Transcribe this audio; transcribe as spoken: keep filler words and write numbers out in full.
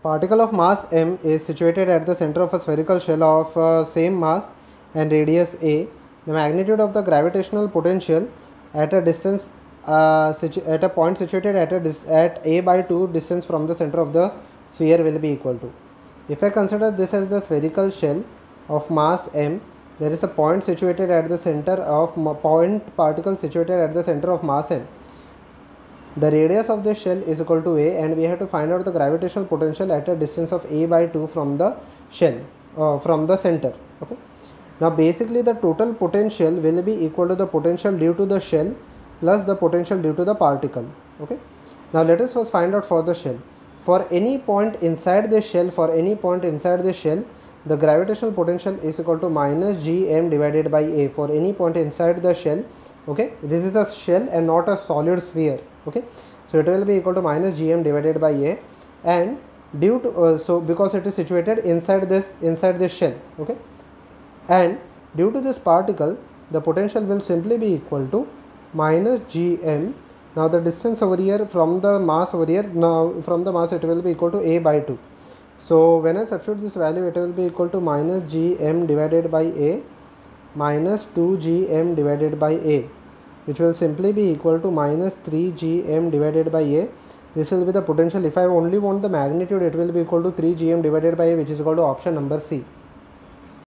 particle of mass m is situated at the center of a spherical shell of uh, same mass and radius a. The magnitude of the gravitational potential at a distance uh, at a point situated at a dis at a by two distance from the center of the sphere will be equal to. If I consider this as the spherical shell of mass m, there is a point situated at the center of point particle situated at the center of mass m. The radius of this shell is equal to a, and we have to find out the gravitational potential at a distance of a by two from the shell, uh, from the center. Okay. Now basically the total potential will be equal to the potential due to the shell plus the potential due to the particle. Okay. Now let us first find out for the shell. For any point inside the shell, for any point inside the shell, the gravitational potential is equal to minus gm divided by a for any point inside the shell. Okay, this is a shell and not a solid sphere. Okay, so it will be equal to minus gm divided by a, and due to uh, so because it is situated inside this inside this shell. Okay, and due to this particle, the potential will simply be equal to minus gm. Now the distance over here from the mass over here, now from the mass it will be equal to a by two. So when I substitute this value, it will be equal to minus gm divided by a minus two gm divided by a, which will simply be equal to minus three gm divided by a. This will be the potential. If I only want the magnitude, it will be equal to three gm divided by a, which is equal to option number C.